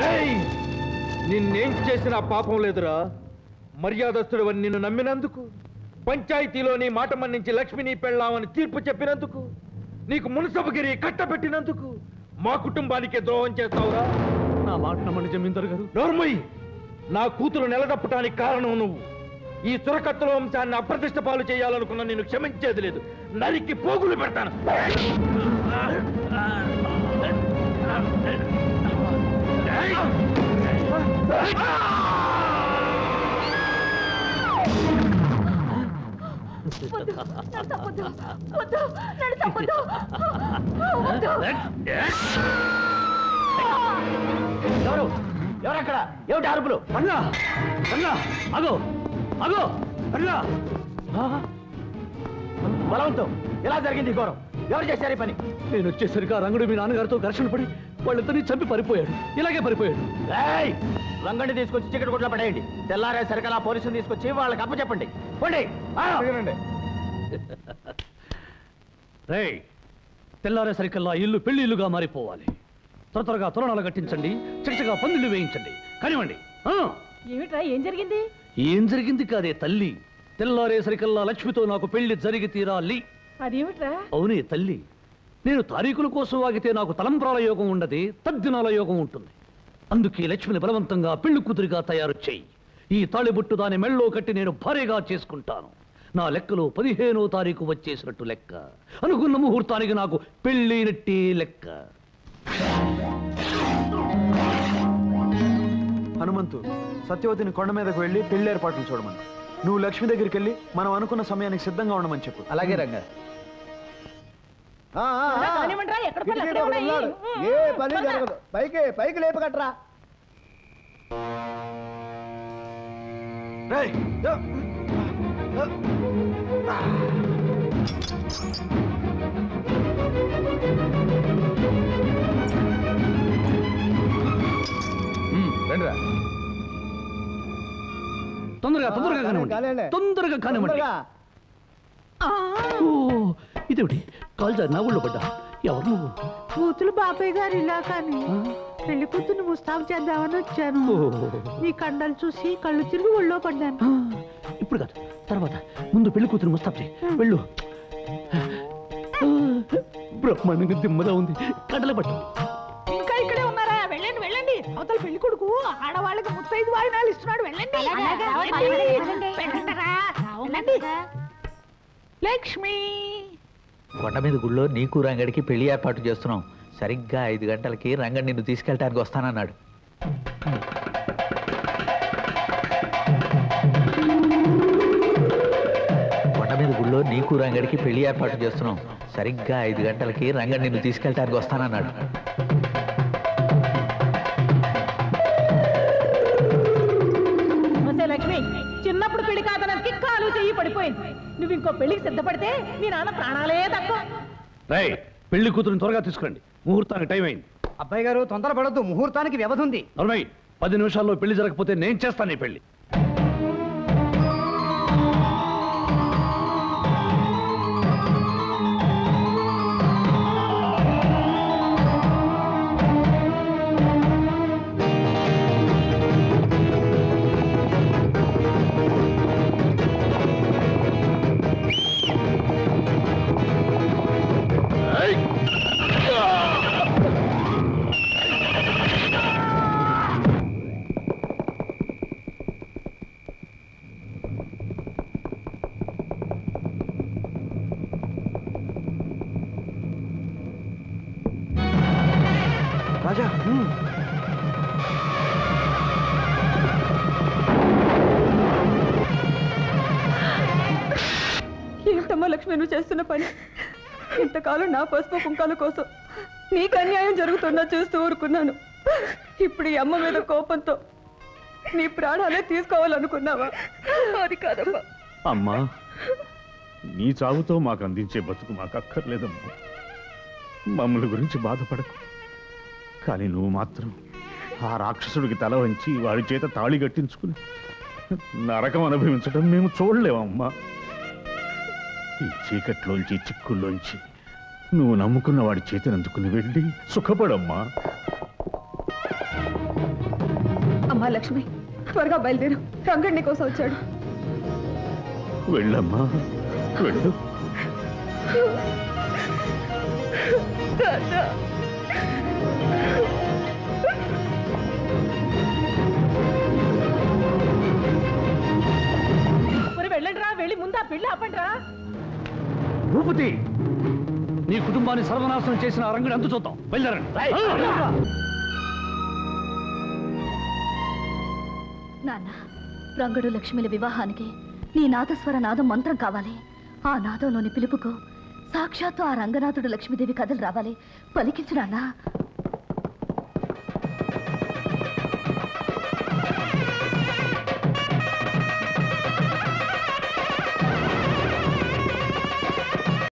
నిన్నేం చేసిన పాపం లేదురా. మర్యాదస్తుడు నిన్ను నమ్మినందుకు, పంచాయతీలో నీ మాట మన్నించి లక్ష్మిని పెళ్ళామని తీర్పు చెప్పినందుకు, నీకు మున్సబగిరి కట్టబెట్టినందుకు మా కుటుంబానికే ద్రోహం చేస్తావురా. నా మాట నమ్మని జమీందారు గారు. నోర్మయ్య, నా కూతురు నిలదప్పటానికి కారణం నువ్వు. ఈ సురకత్తుల వంశాన్ని అప్రతిష్ట పాలు చేయాలనుకున్న నిన్ను క్షమించేది లేదు. నరికి పోగులు పెడతాను. ఎవరక్కడ? ఏమిటి అరుపులు? అన్నా అన్నా అగో అగో అన్నా బలవంతం. ఎలా జరిగింది ఘోరం? ఎవరు చేశారు ఈ పని? నేను వచ్చేసరికి ఆ రంగుడు మీ నాన్నగారితో ఘర్షణ పడి వాళ్ళిద్దరినీ చంపి పరిపోయాడు. ఇలాగే పరిపోయాడు. రంగండి తీసుకొచ్చి చికెట్ కొట్లో పడేయండి. తెల్లారే సరికలా పోలీసులు తీసుకొచ్చి వాళ్ళకి అప్పచెప్పండి. రేయ్, తెల్లారే సరికల్లా ఇల్లు పెళ్లి ఇల్లుగా మారిపోవాలి. త్వరగా తోరణాలు కట్టించండి, చక్కగా పందిళ్ళు వేయించండి. కానివ్వండి. ఏమిట్రా, ఏం జరిగింది? ఏం జరిగింది కాదే తల్లి, తెల్లారే సరికల్లా లక్ష్మితో నాకు పెళ్లి జరిగి తీరాలి. అదేమిట్రా? అవునే తల్లి, నేను తారీఖుల కోసం ఆగితే నాకు తలంబ్రాల యోగం ఉండదు, తద్దినాల యోగం ఉంటుంది. అందుకే లక్ష్మిని బలవంతంగా పెళ్లి కూతురిగా తయారు చేయి. ఈ తాళిబొట్టు దాని మెళ్ళో కట్టి నేను భారీగా చేసుకుంటాను. నా లెక్కలో 15వ తారీఖు వచ్చేసినట్టు లెక్క. అనుకున్న ముహూర్తానికి నాకు పెళ్ళైనట్టే లెక్క. హనుమంతు, సత్యవతిని కొండ మీదకు వెళ్ళి పెళ్లి ఏర్పాట్లు చూడమని. నువ్వు లక్ష్మి దగ్గరికి వెళ్ళి మనం అనుకున్న సమయానికి సిద్ధంగా ఉండమని చెప్పు. అలాగే రంగా. ఏ పని జరగదు. పైకి లేపగట్రా. రండిరా. తొందరగా కానివ్వండి. ఇదేమిటి కాల్జా నా ఊళ్ళో పడ్డా? ఎవరు నువ్వు? కూతురు బాబాయ్ గారు ఇలా కానీ పెళ్లి కూతురు ముస్తాబు చేద్దామని వచ్చాను. నీ కండలు చూసి కళ్ళు తిరిగి ఒళ్ళో పడ్డాను. ఇప్పుడు కాదు, తర్వాత. ముందు పెళ్లి కూతురు ముస్తాబు చేయి. వెళ్ళు. బ్రహ్మాండంగా దిమ్మగా ఉంది. కండలే పట్టు. ఇంకా ఇక్కడే ఉన్నారా? వెళ్ళండి వెళ్ళండి. అవతల పెళ్లి కొడుకు ఆడవాళ్ళకి 35 వాయినాలు ఇస్తున్నాడు. వెళ్ళండి. లక్ష్మి, కొండ మీద గుళ్ళో నీకు రంగడికి పెళ్లి ఏర్పాటు చేస్తున్నాం. సరిగ్గా 5 గంటలకి రంగడి నిన్ను తీసుకెళ్ళటానికి వస్తానన్నాడు. కొండ మీద గుళ్ళో నీకు రంగడికి పెళ్లి ఏర్పాటు చేస్తున్నాం. సరిగ్గా 5 గంటలకి రంగడి నిన్ను తీసుకెళ్ళటానికి వస్తానన్నాడు. లక్ష్మి, చిన్నప్పుడు పెళ్లి కాదనకి కాలు చెయ్యి పడిపోయింది. నువ్వు ఇంకో పెళ్లికి సిద్ధపడితే నీ నాన్న ప్రాణాలే తక్కువ. పెళ్లి కూతురుని త్వరగా తీసుకురండి, ముహూర్తానికి టైం అయింది. అబ్బాయి గారు తొందరపడొద్దు, ముహూర్తానికి వ్యవధి ఉంది. 10 నిమిషాల్లో పెళ్లి జరగకపోతే నేను చేస్తాను ఈ పెళ్లి. రాజా, ఏమిటమ్మా లక్ష్మి నువ్వు చేస్తున్న పని? ఇంతకాలం నా పసుపు కుంకాల కోసం నీకు అన్యాయం జరుగుతున్నా చూస్తూ ఊరుకున్నాను. ఇప్పుడు ఈ అమ్మ మీద కోపంతో నీ ప్రాణాలే తీసుకోవాలనుకున్నావా? అది కాదమ్మా. అమ్మా, నీ చావుతో మాకు అందించే బతుకు మాకు అక్కర్లేదమ్మా. మమ్మల్ని గురించి బాధపడకు. కానీ నువ్వు మాత్రం ఆ రాక్షసుడికి తల వంచి వాడి చేత తాళి కట్టించుకుని నరకం అనుభవించడం మేము చూడలేమమ్మా. ఈ చీకట్లోంచి చిక్కుల్లోంచి నువ్వు నమ్ముకున్న వాడి చేతిని అందుకుని వెళ్ళి సుఖపడమ్మా. అమ్మా లక్ష్మి, త్వరగా బయలుదేరు. రంగడి నీ కోసం వచ్చాడు. వెళ్ళమ్మా, వెళ్ళు. వెళ్ళండి రా, వెళ్ళి ముందా పెళ్లి ఆపండి రా. భూపతి, నీ కుటుంబాన్ని సర్వనాశనం చేసిన రంగుని అంతు చూద్దాం. బయలుదేరండి. నాన్న, రంగడు లక్ష్మిల వివాహానికి నీ నాదస్వర నాదం మంత్రం కావాలి. ఆ నాదంలోని పిలుపుకు సాక్షాత్తు ఆ రంగనాథుడు లక్ష్మీదేవి కథలు రావాలి. పలికించు నాన్న.